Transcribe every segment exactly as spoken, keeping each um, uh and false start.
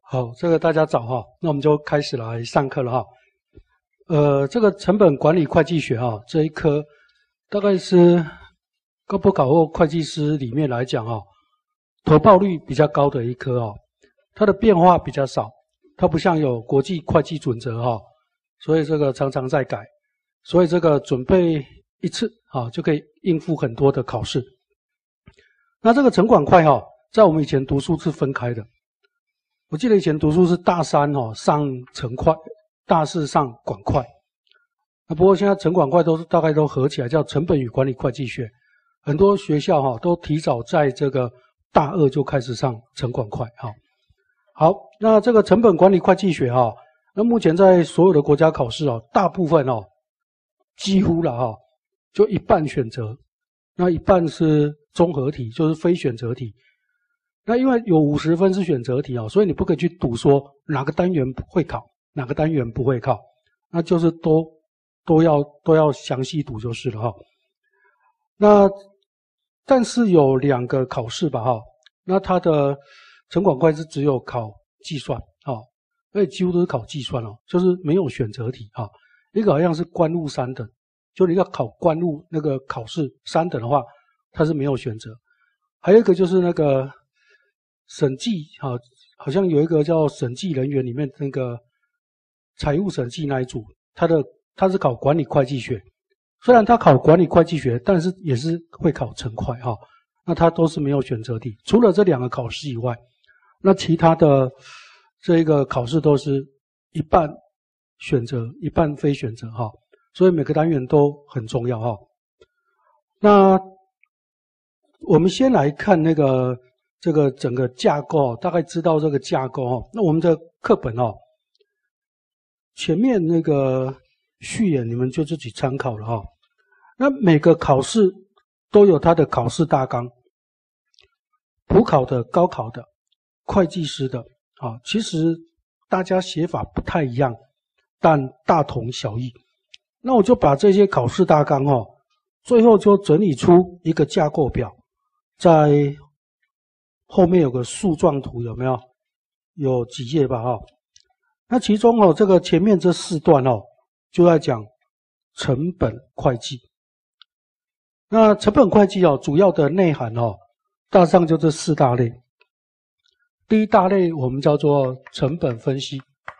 好，这个大家早哈，那我们就开始来上课了哈。呃，这个成本管理会计学哈这一科，大概是高普考或会计师里面来讲哈，投报率比较高的一科哈，它的变化比较少，它不像有国际会计准则哈，所以这个常常在改，所以这个准备一次啊就可以应付很多的考试。那这个成管会哈，在我们以前读书是分开的。我记得以前读书是大三哦上成会，大四上管会。那不过现在成管会都是大概都合起来叫成本与管理会计学，很多学校哈都提早在这个大二就开始上成管会哈。好，那这个成本管理会计学哈，那目前在所有的国家考试哦，大部分哦几乎了哈，就一半选择，那一半是综合题，就是非选择题。那因为有五十分是选择题哦，所以你不可以去赌说哪个单元会考，哪个单元不会考，那就是都都要都要详细读就是了哈。那但是有两个考试吧哈，那它的成管会是只有考计算啊，而且几乎都是考计算哦，就是没有选择题啊。一个好像是官务三等，就你要考官务那个考试三等的话，它是没有选择。还有一个就是那个审计啊，好像有一个叫审计人员里面那个财务审计那一组，他的他是考管理会计学，虽然他考管理会计学，但是也是会考成会哈。那他都是没有选择题，除了这两个考试以外，那其他的这个考试都是一半选择，一半非选择哈。所以每个单元都很重要哈。那我们先来看那个。这个整个架构大概知道这个架构哦，那我们的课本哦，前面那个序言你们就自己参考了哈。那每个考试都有它的考试大纲，普考的、高考的、会计师的啊，其实大家写法不太一样，但大同小异。那我就把这些考试大纲哦，最后就整理出一个架构表，在后面有个树状图，有没有？有几页吧哈。那其中哦，这个前面这四段哦，就在讲成本会计。那成本会计哦，主要的内涵哦，大致上就这四大类。第一大类我们叫做成本分析。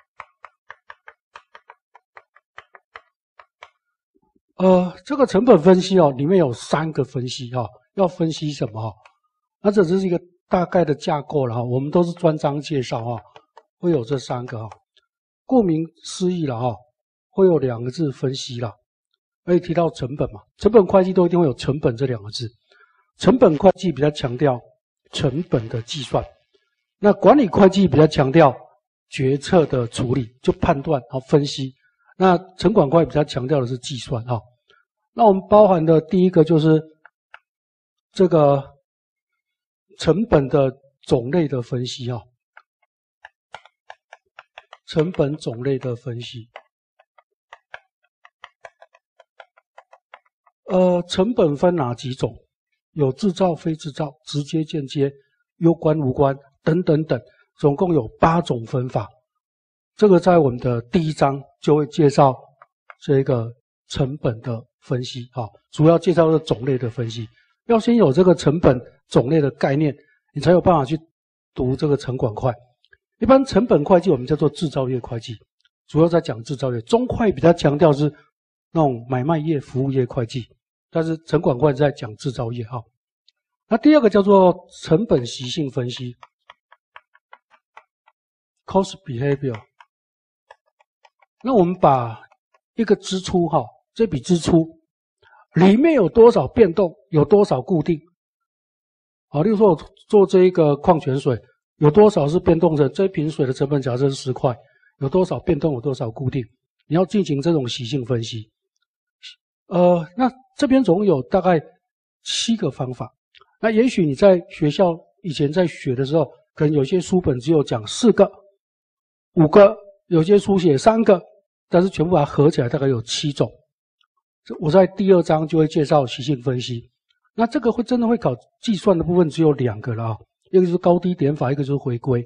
呃，这个成本分析哦，里面有三个分析哈、哦，要分析什么？那这只是一个大概的架构了哈，我们都是专章介绍哈，会有这三个哈。顾名思义了哈，会有两个字分析啦。而且提到成本嘛，成本会计都一定会有成本这两个字。成本会计比较强调成本的计算，那管理会计比较强调决策的处理，就判断和分析。那成管会比较强调的是计算哈。那我们包含的第一个就是这个成本的种类的分析啊，成本种类的分析。呃，成本分哪几种？有制造、非制造、直接、间接、攸关、无关等等等，总共有八种分法。这个在我们的第一章就会介绍这个成本的分析啊，主要介绍的种类的分析。要先有这个成本种类的概念，你才有办法去读这个成管会。一般成本会计我们叫做制造业会计，主要在讲制造业。中会比较强调是那种买卖业、服务业会计，但是成管会在讲制造业哈。那第二个叫做成本习性分析 ，cost behavior。那我们把一个支出哈，这笔支出里面有多少变动，有多少固定？好，例如说我做这一个矿泉水，有多少是变动的？这一瓶水的成本假设是十块，有多少变动，有多少固定？你要进行这种习性分析。呃，那这边总共有大概七个方法。那也许你在学校以前在学的时候，可能有些书本只有讲四个、五个，有些书写三个，但是全部把它合起来大概有七种。我在第二章就会介绍习性分析。那这个会真的会考计算的部分只有两个了啊，一个就是高低点法，一个就是回归。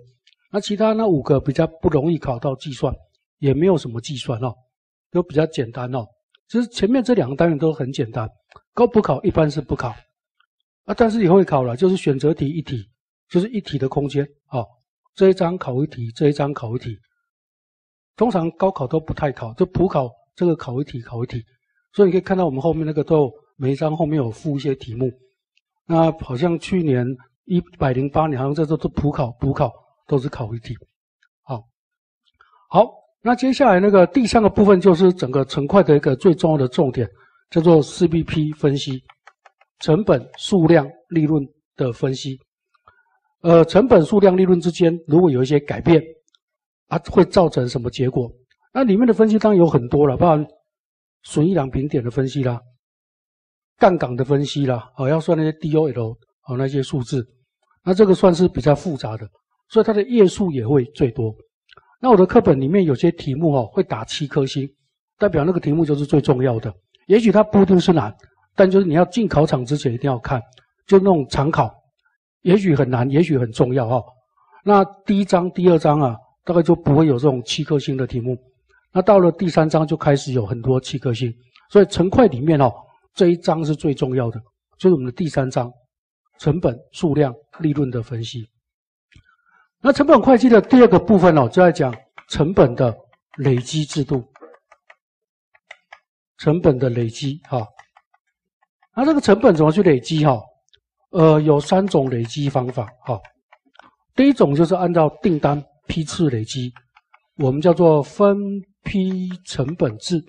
那其他那五个比较不容易考到计算，也没有什么计算哦，都比较简单哦。其实前面这两个单元都很简单，高普考一般是不考啊，但是也会考了，就是选择题一题，就是一题的空间哦。这一章考一题，这一章考一题。通常高考都不太考，就普考这个考一题考一题。所以你可以看到我们后面那个都有每一章后面有附一些题目。那好像去年一百零八年好像这都都普考普考都是考一题。好，好，那接下来那个第三个部分就是整个成块的一个最重要的重点，叫做 C B P 分析，成本、数量、利润的分析。呃，成本、数量、利润之间如果有一些改变，啊，会造成什么结果？那里面的分析当然有很多了，包含损益两平点的分析啦，杠杆的分析啦，哦，要算那些 D O L 哦那些数字，那这个算是比较复杂的，所以它的页数也会最多。那我的课本里面有些题目哦会打七颗星，代表那个题目就是最重要的。也许它不一定是难，但就是你要进考场之前一定要看，就那种常考。也许很难，也许很重要哦。那第一章、第二章啊，大概就不会有这种七颗星的题目。那到了第三章就开始有很多七颗星，所以成块里面哦，这一章是最重要的，就是我们的第三章，成本、数量、利润的分析。那成本会计的第二个部分哦，就在讲成本的累积制度，成本的累积哈。那这个成本怎么去累积哈？呃，有三种累积方法哈。第一种就是按照订单批次累积，我们叫做分批成本制。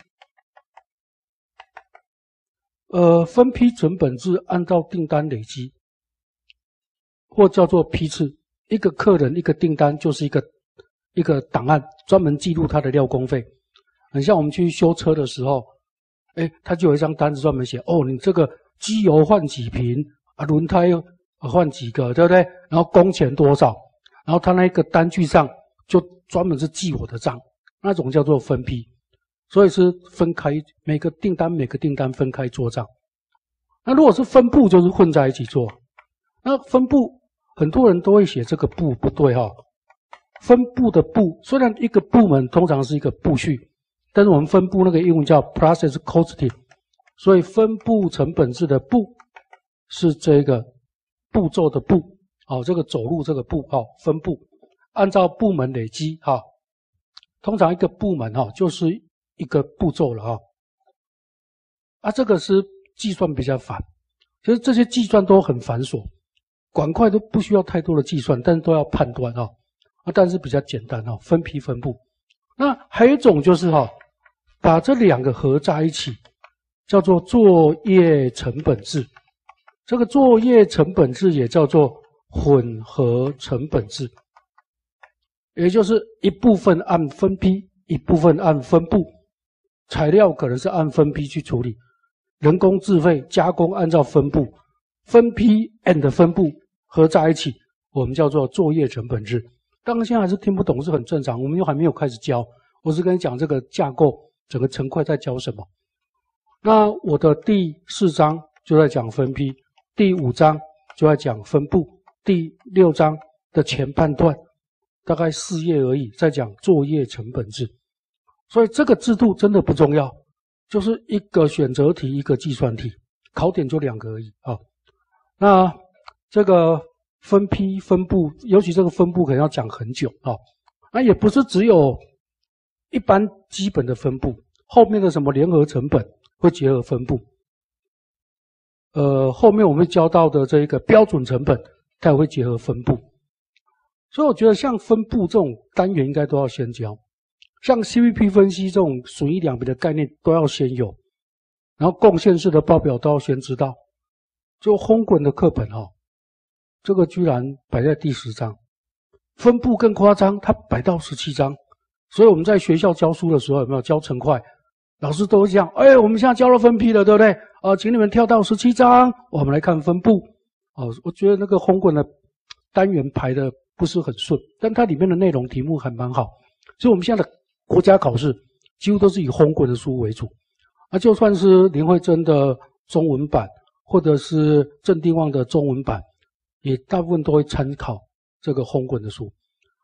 呃，分批成本制按照订单累积，或叫做批次。一个客人一个订单就是一个一个档案，专门记录他的料工费。很像我们去修车的时候，哎，他就有一张单子专门写，哦，你这个机油换几瓶。啊，轮胎换几个，对不对？然后工钱多少？然后他那个单据上就专门是记我的账，那种叫做分批，所以是分开每个订单每个订单分开做账。那如果是分部，就是混在一起做。那分部很多人都会写这个部不对哈、哦，分部的部虽然一个部门通常是一个部序，但是我们分部那个英文叫 process costing， 所以分部成本制的部。是这个步骤的步，哦，这个走路这个步，哦，分部，按照部门累积，哈、哦，通常一个部门哈、哦、就是一个步骤了哈、哦，啊，这个是计算比较烦，其实这些计算都很繁琐，管块都不需要太多的计算，但是都要判断哦，啊，但是比较简单哦，分批分部。那还有一种就是哈、哦，把这两个合在一起，叫做作业成本制。这个作业成本制也叫做混合成本制，也就是一部分按分批，一部分按分部。材料可能是按分批去处理，人工自费加工按照分部，分批 and 分部合在一起，我们叫做作业成本制。当然现在还是听不懂是很正常，我们又还没有开始教，我是跟你讲这个架构，整个成块在教什么。那我的第四章就在讲分批。第五章就在讲分部，第六章的前半段大概四页而已，在讲作业成本制。所以这个制度真的不重要，就是一个选择题，一个计算题，考点就两个而已啊。那这个分批分部，尤其这个分部可能要讲很久啊。那也不是只有一般基本的分部，后面的什么联合成本会结合分部。呃，后面我们教到的这一个标准成本，它也会结合分部，所以我觉得像分部这种单元应该都要先教，像 C V P 分析这种损益两笔的概念都要先有，然后贡献式的报表都要先知道。就烘滚的课本哦，这个居然摆在第十章，分部更夸张，它摆到十七章。所以我们在学校教书的时候，有没有教成块？老师都会讲，哎，我们现在教了分批了，对不对？啊，请你们跳到十七章，我们来看分部。哦，我觉得那个烘滚的单元排的不是很顺，但它里面的内容题目还蛮好。所以我们现在的国家考试几乎都是以烘滚的书为主。啊，就算是林慧珍的中文版，或者是郑定旺的中文版，也大部分都会参考这个烘滚的书。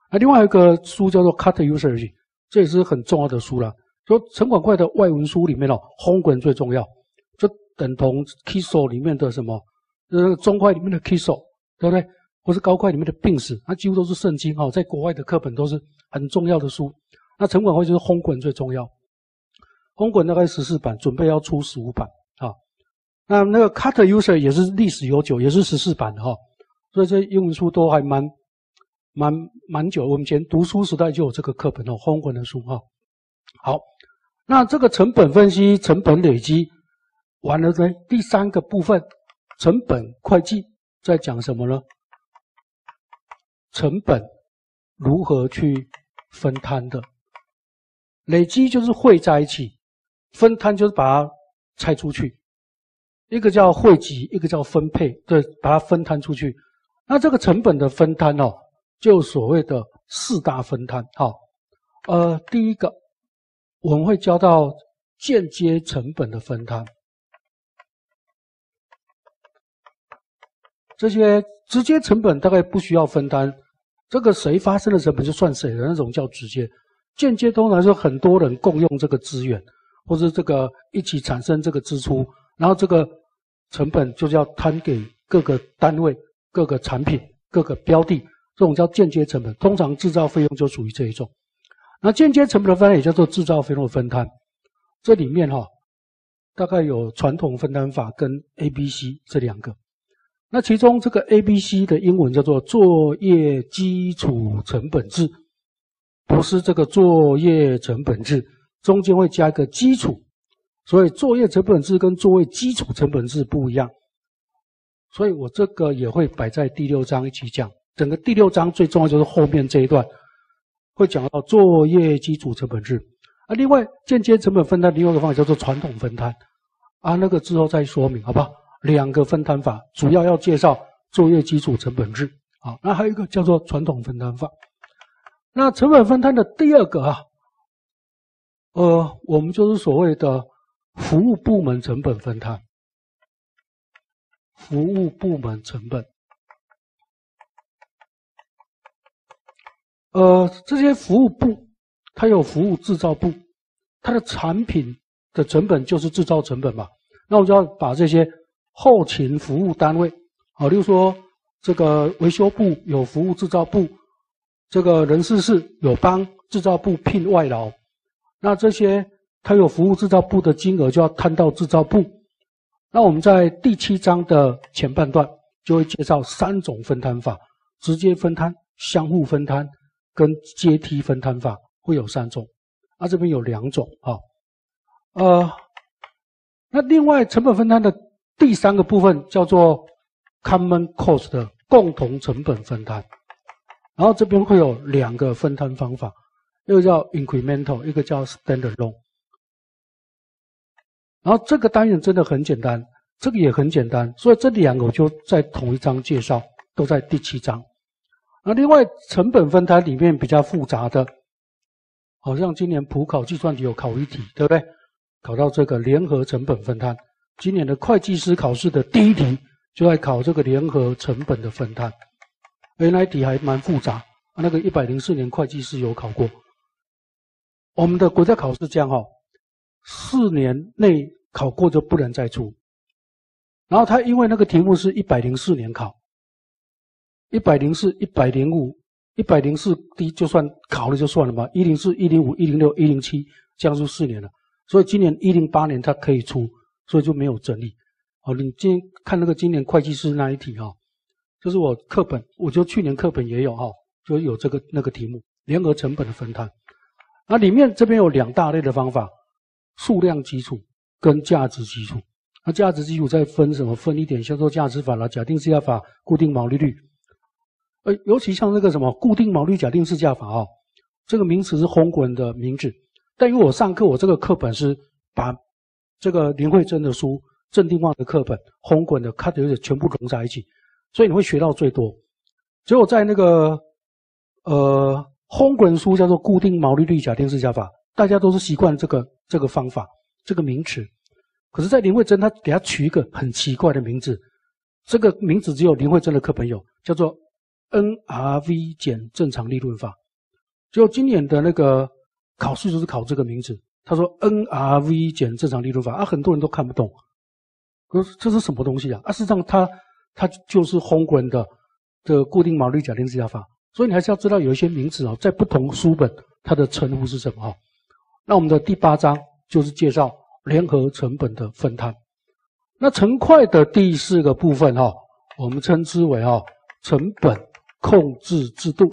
啊，另外一个书叫做 Cut Usage， 这也是很重要的书啦。说陈广快的外文书里面哦，红滚最重要，就等同 Kiso 里面的什么，呃，中快里面的 Kiso， 对不对？或是高快里面的病史，它几乎都是圣经哦，在国外的课本都是很重要的书。那陈广快就是红滚最重要，红滚大概十四版，准备要出十五版啊。那那个 Cut User 也是历史悠久，也是十四版的哈、哦，所以这英文书都还蛮蛮蛮久。我们以前读书时代就有这个课本哦，红滚的书哈、哦。好，那这个成本分析、成本累积完了呢，第三个部分，成本会计在讲什么呢？成本如何去分摊的？累积就是汇在一起，分摊就是把它拆出去。一个叫汇集，一个叫分配，对，把它分摊出去。那这个成本的分摊哦，就所谓的四大分摊。好，呃，第一个我们会教到间接成本的分摊，这些直接成本大概不需要分摊，这个谁发生的成本就算谁的那种叫直接。间接通常是很多人共用这个资源，或是这个一起产生这个支出，然后这个成本就是要摊给各个单位、各个产品、各个标的，这种叫间接成本。通常制造费用就属于这一种。那间接成本的分摊也叫做制造费用的分摊，这里面哈、哦、大概有传统分摊法跟 A B C 这两个。那其中这个 A B C 的英文叫做作业基础成本制，不是这个作业成本制，中间会加一个基础，所以作业成本制跟作业基础成本制不一样。所以我这个也会摆在第六章一起讲。整个第六章最重要就是后面这一段会讲到作业基础成本制。啊，另外间接成本分摊另外一个方法叫做传统分摊，啊，那个之后再说明，好不好？两个分摊法，主要要介绍作业基础成本制。好，那还有一个叫做传统分摊法。那成本分摊的第二个啊，呃，我们就是所谓的服务部门成本分摊。服务部门成本，呃，这些服务部，它有服务制造部，它的产品的成本就是制造成本嘛。那我就要把这些后勤服务单位，好，例如说这个维修部有服务制造部，这个人事室有帮制造部聘外劳，那这些它有服务制造部的金额就要摊到制造部。那我们在第七章的前半段就会介绍三种分摊法：直接分摊、相互分摊跟阶梯分摊法，会有三种。啊，这边有两种啊。呃，那另外成本分摊的第三个部分叫做 common cost 的共同成本分摊。然后这边会有两个分摊方法，一个叫 incremental， 一个叫 standalone。然后这个单元真的很简单，这个也很简单，所以这两个我就在同一章介绍，都在第七章。那另外成本分摊里面比较复杂的，好像今年普考计算题有考一题，对不对？考到这个联合成本分摊，今年的会计师考试的第一题就在考这个联合成本的分摊。原来题还蛮复杂，那个一百零四年会计师有考过。我们的国家考试这样哈、哦，四年内考过就不能再出。然后他因为那个题目是一百零四年考，一百零四、一百零五、一百零四第就算考了就算了嘛，一零四、一零五、一零六、一零七，这样就四年了。所以今年一零八年他可以出，所以就没有争议。好，你今天看那个今年会计师那一题哈、哦，就是我课本，我就去年课本也有哈、哦，就有这个那个题目，联合成本的分摊。那里面这边有两大类的方法。数量基础跟价值基础，那价值基础再分什么？分一点销售价值法啦、假定市价法、固定毛利率。呃，尤其像那个什么固定毛利率、假定市价法啊、哦，这个名词是红滚的名字。但因为我上课，我这个课本是把这个林慧珍的书、郑定旺的课本、红滚的 cut 全部融在一起，所以你会学到最多。结果在那个呃红滚书叫做固定毛利率、假定市价法。大家都是习惯这个这个方法，这个名词。可是，在林慧珍他给他取一个很奇怪的名字，这个名字只有林慧珍的课本有，叫做 N R V 减正常利润法。就今年的那个考试就是考这个名字，他说 N R V 减正常利润法啊，很多人都看不懂，可是这是什么东西啊？啊，事实上它它就是Holmgren的的固定毛利率假定计价法，所以你还是要知道有一些名词哦，在不同书本它的称呼是什么哈。那我们的第八章就是介绍联合成本的分摊。那成块的第四个部分哈，我们称之为哈成本控制制度。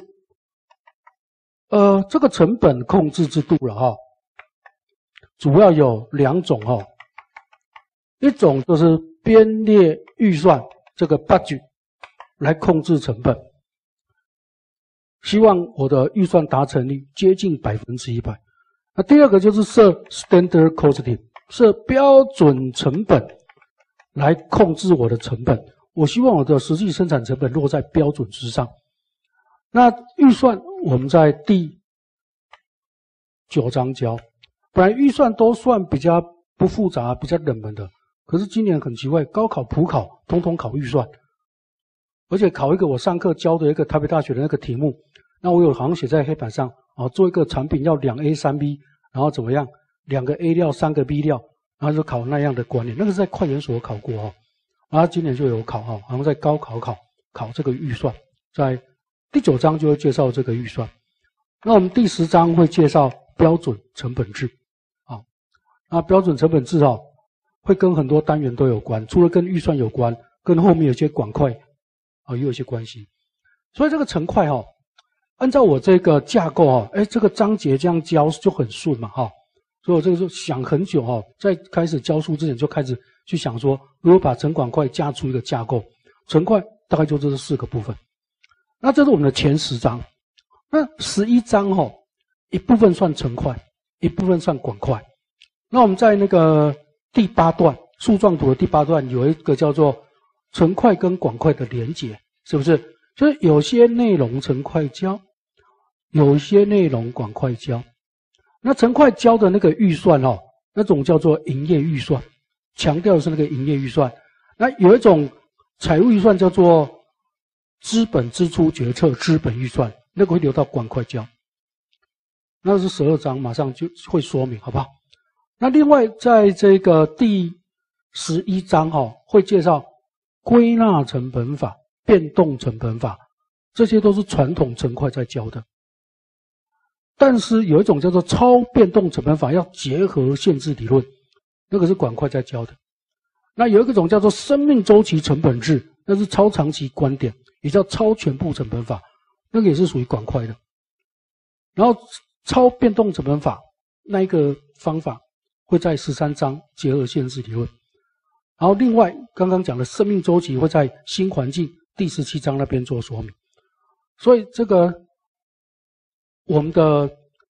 呃，这个成本控制制度了哈，主要有两种哈，一种就是编列预算这个 budget 来控制成本，希望我的预算达成率接近百分之一百。那第二个就是设 standard costing， 设标准成本来控制我的成本，我希望我的实际生产成本落在标准之上。那预算我们在第九章教，本来预算都算比较不复杂、比较冷门的，可是今年很奇怪，高考、普考通通考预算，而且考一个我上课教的一个台北大学的那个题目，那我有好像写在黑板上啊，做一个产品要两 A 三 B， 然后怎么样，两个 A 料、三个 B 料，然后就考那样的观念，那个是在快研所考过哦，然后今年就有考哈，好像在高考考考这个预算，在第九章就会介绍这个预算。那我们第十章会介绍标准成本制啊，那标准成本制啊会跟很多单元都有关，除了跟预算有关，跟后面有些管块啊也有一些关系。所以这个成块哈，按照我这个架构哈，哎这个章节这样教就很顺嘛哈，所以我这个就想很久哈，在开始教书之前就开始去想说，如果把成管块架出一个架构，成块大概就这四个部分。那这是我们的前十章，那十一章哈，一部分算成块，一部分算管块。那我们在那个第八段树状图的第八段有一个叫做成块跟管块的连结，是不是？就是有些内容成块教，有些内容管块教。那成块教的那个预算哦，那种叫做营业预算，强调的是那个营业预算。那有一种财务预算叫做资本支出决策资本预算，那个会留到管块教。那是十二章，马上就会说明，好不好？那另外在这个第十一章哈、哦，会介绍归纳成本法、变动成本法，这些都是传统成块在教的。但是有一种叫做超变动成本法，要结合限制理论，那个是管块在教的。那有一种叫做生命周期成本制，那是超长期观点，也叫超全部成本法，那个也是属于管块的。然后超变动成本法那一个方法会在十三章结合限制理论。然后另外刚刚讲的生命周期会在新环境第十七章那边做说明。所以这个我们的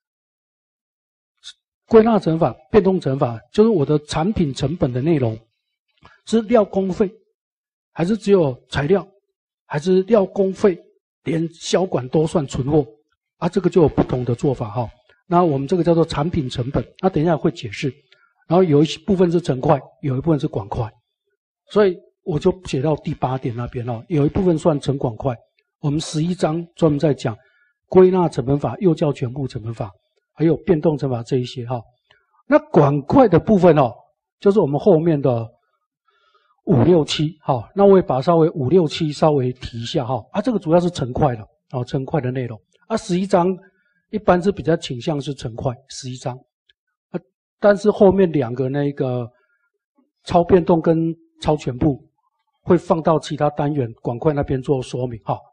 归纳成法、变动成法，就是我的产品成本的内容是料工费，还是只有材料，还是料工费连销管都算存货啊？这个就有不同的做法哈。那我们这个叫做产品成本，那等一下会解释。然后有一部分是成块，有一部分是管块，所以我就写到第八点那边哦，有一部分算成管块。我们十一章专门在讲归纳成本法，又叫全部成本法，还有变动成本法这一些哈。那管块的部分哦，就是我们后面的五六七哈。那我也把稍微五六七稍微提一下哈。啊，这个主要是成块的啊，成块的内容。啊，十一章一般是比较倾向是成块，十一章。啊，但是后面两个那个超变动跟超全部会放到其他单元管块那边做说明哈。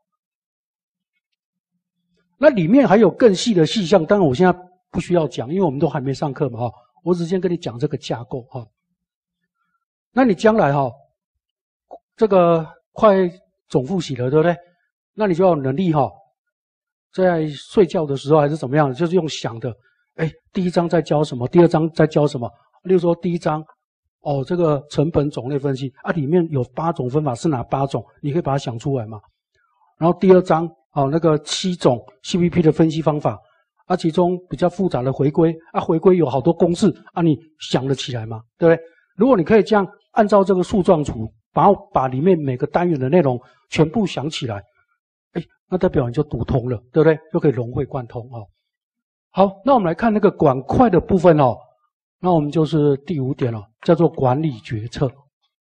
那里面还有更细的细项，当然我现在不需要讲，因为我们都还没上课嘛哈，我只先跟你讲这个架构哈。那你将来哈，这个快总复习了，对不对？那你就要有能力哈，在睡觉的时候还是怎么样，就是用想的，哎，第一章在教什么，第二章在教什么？例如说第一章，哦，这个成本种类分析啊，里面有八种分法，是哪八种？你可以把它想出来嘛。然后第二章。哦，那个七种 C V P 的分析方法啊，其中比较复杂的回归啊，回归有好多公式啊，你想得起来吗？对不对？如果你可以这样按照这个树状图，然后把里面每个单元的内容全部想起来，哎， 那代表你就读通了，对不对？就可以融会贯通哦。好，那我们来看那个管快的部分哦。那我们就是第五点了，叫做管理决策。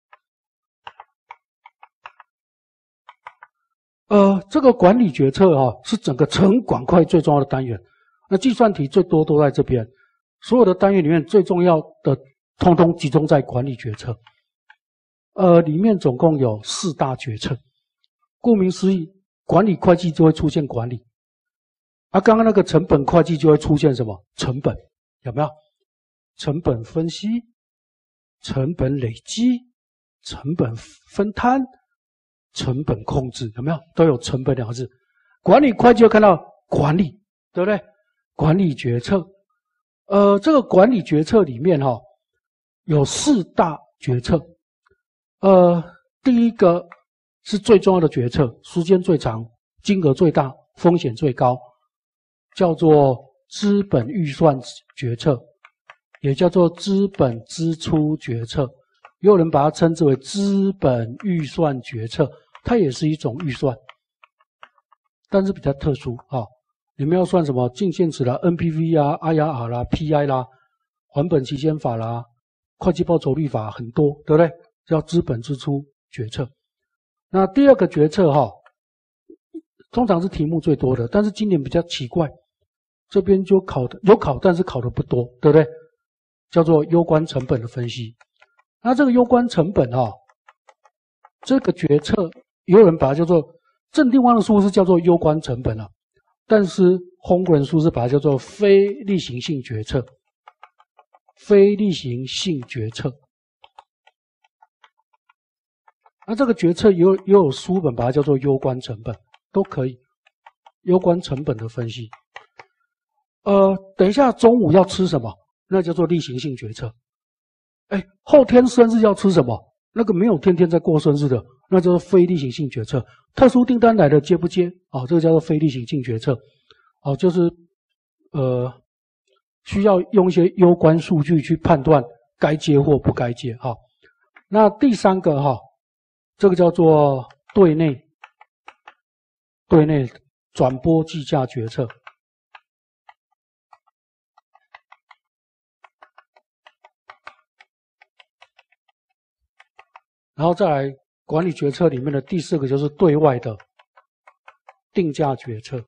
呃，这个管理决策啊，是整个成管快最重要的单元。那计算题最多都在这边，所有的单元里面最重要的，通通集中在管理决策。呃，里面总共有四大决策。顾名思义，管理会计就会出现管理。啊，刚刚那个成本会计就会出现什么？成本，有没有？成本分析、成本累积、成本分摊、成本控制，有没有？都有成本两个字。管理会计就看到管理，对不对？管理决策，呃，这个管理决策里面哈、哦，有四大决策。呃，第一个是最重要的决策，时间最长，金额最大，风险最高，叫做资本预算决策。也叫做资本支出决策，也有人把它称之为资本预算决策，它也是一种预算，但是比较特殊啊。你们要算什么净现值啦、N P V 啊、I R R 啦、P I 啦、还本期间法啦、会计报酬率法很多，对不对？叫资本支出决策。那第二个决策哈，通常是题目最多的，但是今年比较奇怪，这边就考的有考，但是考的不多，对不对？叫做攸关成本的分析。那这个攸关成本啊，这个决策也有人把它叫做正定方的书是叫做攸关成本啊，但是洪国人书是把它叫做非例行性决策。非例行性决策。那这个决策也有也有书本把它叫做攸关成本，都可以。攸关成本的分析。呃，等一下中午要吃什么？那叫做例行性决策。哎，后天生日要吃什么？那个没有天天在过生日的，那叫做非例行性决策。特殊订单来了接不接？哦，这个叫做非例行性决策。哦，就是呃需要用一些攸关数据去判断该接或不该接。哈、哦，那第三个哈、哦，这个叫做对内对内转播计价决策。然后再来管理决策里面的第四个就是对外的定价决策。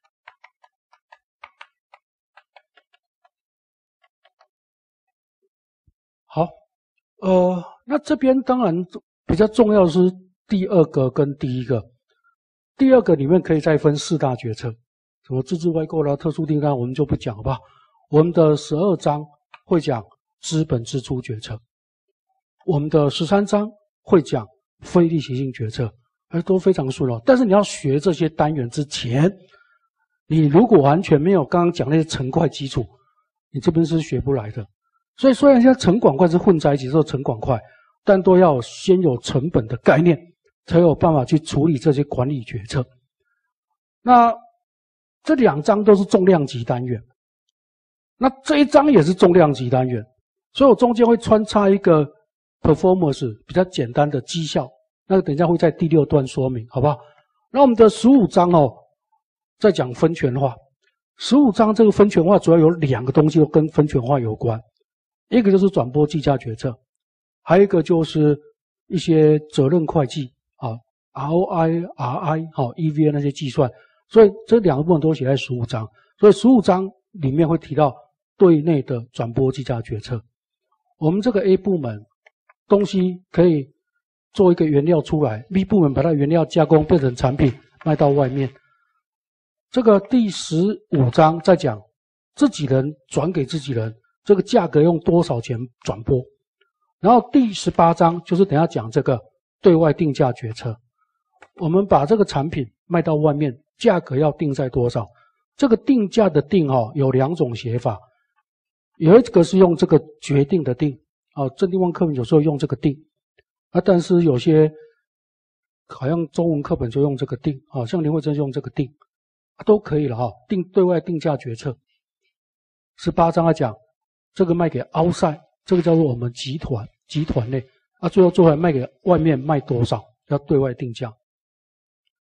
好，呃，那这边当然比较重要的是第二个跟第一个。第二个里面可以再分四大决策，什么自治外购啦、特殊订单，我们就不讲好不好？我们的十二章会讲资本支出决策，我们的十三章会讲非例行性决策，而都非常顺哦。但是你要学这些单元之前，你如果完全没有刚刚讲那些成会基础，你这边是学不来的。所以虽然现在成管会是混在一起做成管会，但都要先有成本的概念，才有办法去处理这些管理决策。那这两章都是重量级单元，那这一章也是重量级单元，所以我中间会穿插一个 performance 比较简单的绩效，那个等一下会在第六段说明，好不好？那我们的十五章哦，在讲分权化。十五章这个分权化主要有两个东西跟分权化有关，一个就是转播计价决策，还有一个就是一些责任会计啊 ，R O I、R I 好 E V A 那些计算，所以这两个部分都写在十五章。所以十五章里面会提到对内的转播计价决策。我们这个 A 部门东西可以做一个原料出来 ，B 部门把它原料加工变成产品卖到外面。这个第十五章在讲自己人转给自己人，这个价格用多少钱转播。然后第十八章就是等一下讲这个对外定价决策，我们把这个产品卖到外面，价格要定在多少？这个定价的定哦，有两种写法，有一个是用这个决定的定哦，正定文课本有时候用这个定啊，但是有些好像中文课本就用这个定啊，像林慧珍就用这个定。都可以了哈，定对外定价决策。十八章来讲，这个卖给outside，这个叫做我们集团集团内啊，最后做出来卖给外面卖多少，要对外定价。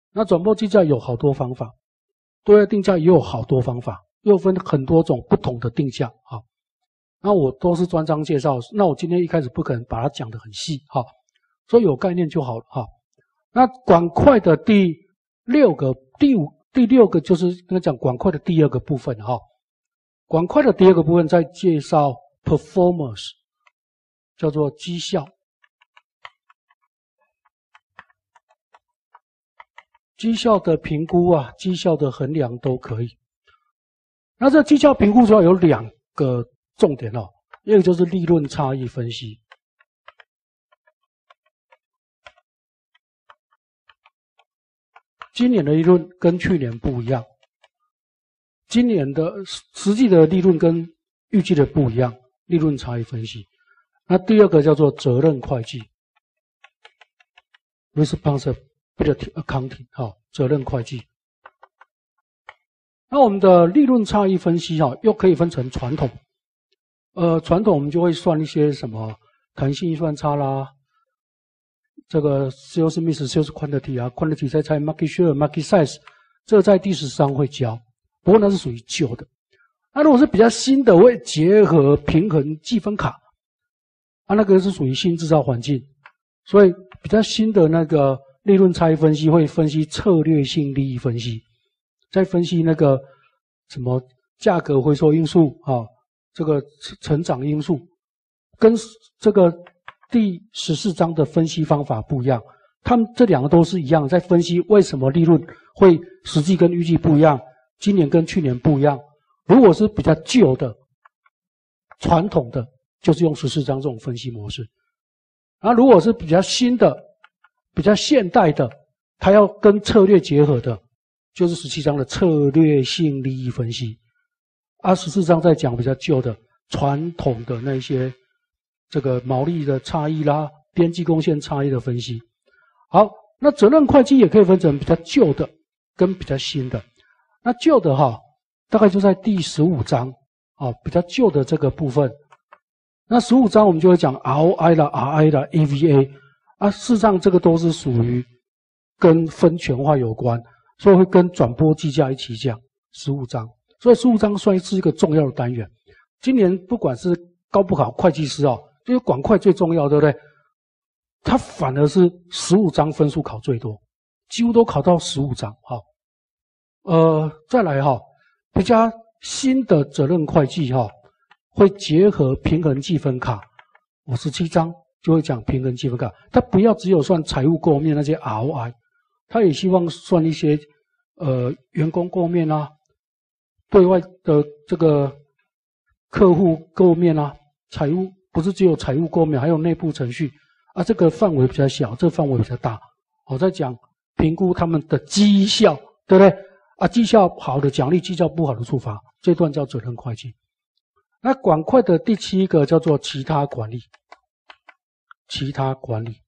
那转播计价有好多方法，对外定价也有好多方法，又分很多种不同的定价啊。那我都是专章介绍，那我今天一开始不可能把它讲得很细哈，所以有概念就好了哈。那管块的第六个、第五、第六个就是跟他讲管块的第二个部分哈。管块的第二个部分在介绍 performance， 叫做绩效。绩效的评估啊，绩效的衡量都可以。那这绩效评估主要有两个重点哦，一个就是利润差异分析。今年的利润跟去年不一样，今年的实际的利润跟预计的不一样，利润差异分析。那第二个叫做责任会计 ，responsibility accounting， 好，责任会计。那我们的利润差异分析哈，又可以分成传统。呃，传统我们就会算一些什么弹性预算差啦，这个 sales mix、sales quantity 啊 ，quantity 再猜 market share、market size， 这个在第十章会教，不过那是属于旧的。那如果是比较新的，会结合平衡计分卡，啊，那个是属于新制造环境，所以比较新的那个利润差异分析会分析策略性利益分析，再分析那个什么价格回收因素啊。这个成长因素跟这个第十四章的分析方法不一样，他们这两个都是一样，在分析为什么利润会实际跟预计不一样，今年跟去年不一样。如果是比较旧的、传统的，就是用十四章这种分析模式；而如果是比较新的、比较现代的，它要跟策略结合的，就是十七章的策略性利益分析。啊，十四章在讲比较旧的、传统的那些这个毛利的差异啦、边际贡献差异的分析。好，那责任会计也可以分成比较旧的跟比较新的。那旧的哈，大概就在第十五章啊，比较旧的这个部分。那十五章我们就会讲 R O I 啦、R I 啦、A V A 啊，事实上这个都是属于跟分权化有关，所以会跟转播计价一起讲十五章。所以十五章算是一个重要的单元。今年不管是高普考会计师哦，就是管会最重要，对不对？它反而是十五章分数考最多，几乎都考到十五章。哈，呃，再来哈，比较新的责任会计哈，会结合平衡计分卡。我十七章就会讲平衡计分卡，它不要只有算财务构面那些 R O I， 它也希望算一些呃员工构面啊。对外的这个客户构面啊，财务不是只有财务构面，还有内部程序啊，这个范围比较小，这个范围比较大。我在讲评估他们的绩效，对不对？啊，绩效好的奖励，绩效不好的处罚，这段叫责任会计。那管会的第七个叫做其他管理，其他管理，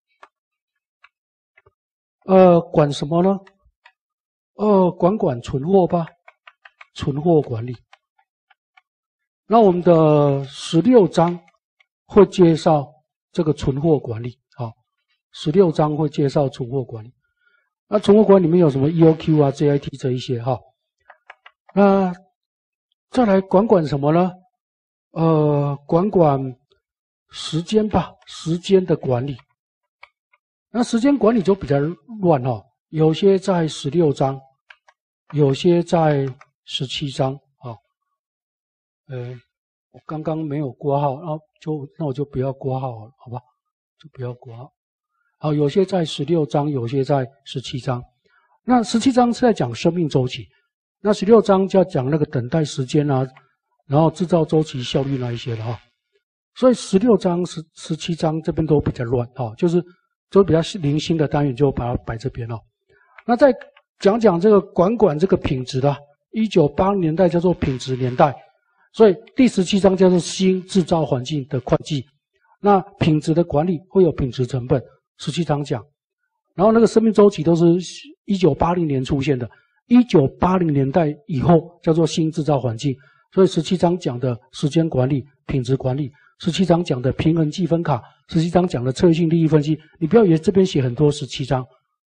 呃，管什么呢？呃，管管存货吧。存货管理，那我们的十六章会介绍这个存货管理。好，十六章会介绍存货管理。那存货管理里面有什么 E O Q 啊、J I T 这一些哈。那再来管管什么呢？呃，管管时间吧，时间的管理。那时间管理就比较乱哈，有些在十六章，有些在十七章啊，呃，我刚刚没有挂号，然后就那我就不要挂号了，好吧？就不要挂号。好，有些在十六章，有些在十七章。那十七章是在讲生命周期，那十六章就要讲那个等待时间啊，然后制造周期效率那一些的哈。所以十六章、十十七章这边都比较乱哈，就是就比较零星的单元就把它摆这边了。那再讲讲这个管管这个品质的。一九八零年代叫做品质年代，所以第十七章叫做新制造环境的会计。那品质的管理会有品质成本，十七章讲。然后那个生命周期都是一九八零年出现的，一九八零年代以后叫做新制造环境。所以十七章讲的时间管理、品质管理，十七章讲的平衡计分卡，十七章讲的策略性利益分析。你不要以为这边写很多十七章，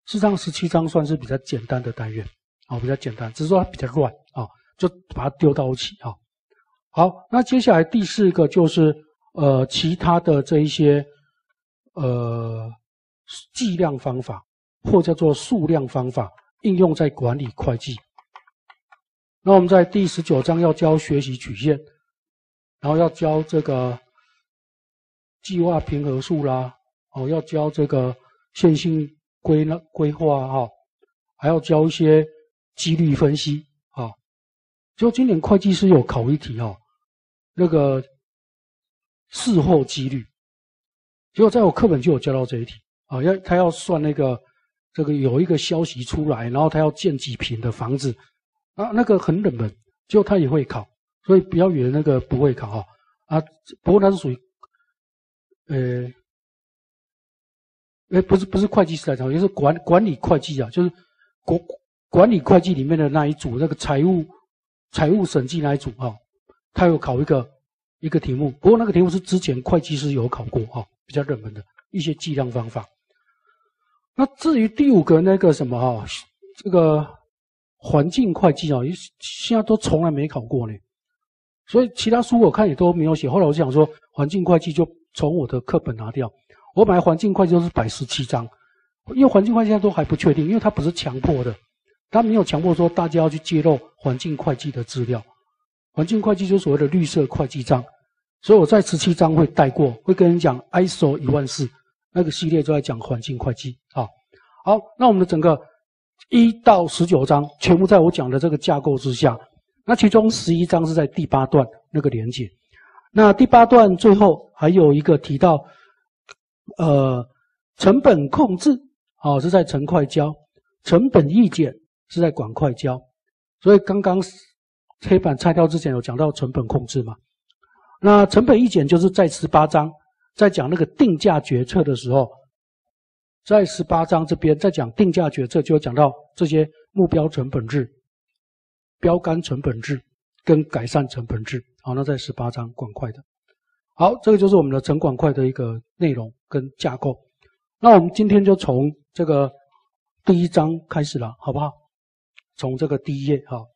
事实上十七章算是比较简单的单元，啊、哦，比较简单，只是说它比较乱啊、哦，就把它丢到一起啊、哦。好，那接下来第四个就是呃其他的这一些呃计量方法，或叫做数量方法，应用在管理会计。那我们在第十九章要教学习曲线，然后要教这个计划平和数啦，哦，要教这个线性规规划哈，还要教一些几率分析啊。就今年会计师有考一题哈，那个事后几率，结果在我课本就有教到这一题啊，要他要算那个这个有一个消息出来，然后他要建几坪的房子。啊，那个很冷门，结果他也会考，所以不要以为那个不会考啊。啊，不过它是属于，呃，呃，不是不是会计师来讲，就是管管理会计啊，就是管管理会计里面的那一组，那个财务财务审计那一组啊，他有考一个一个题目，不过那个题目是之前会计师有考过啊，比较热门的一些计量方法。那至于第五个那个什么啊，这个。环境会计啊，现在都从来没考过呢，所以其他书我看也都没有写。后来我就想说，环境会计就从我的课本拿掉。我本来环境会计都是摆十七章，因为环境会计现在都还不确定，因为它不是强迫的，它没有强迫说大家要去揭露环境会计的资料。环境会计就是所谓的绿色会计账，所以我在十七章会带过，会跟人讲 I S O 一万四那个系列就在讲环境会计啊。好，那我们的整个一到十九章全部在我讲的这个架构之下，那其中十一章是在第八段那个连结。那第八段最后还有一个提到，呃，成本控制，好、哦、是在成会教，成本预检是在管会教。所以刚刚黑板拆掉之前有讲到成本控制嘛？那成本预检就是在十八章在讲那个定价决策的时候。在十八章这边在讲定价决策，就有讲到这些目标成本制、标杆成本制跟改善成本制。好，那在十八章管会的。好，这个就是我们的成管会的一个内容跟架构。那我们今天就从这个第一章开始了，好不好？从这个第一页，好。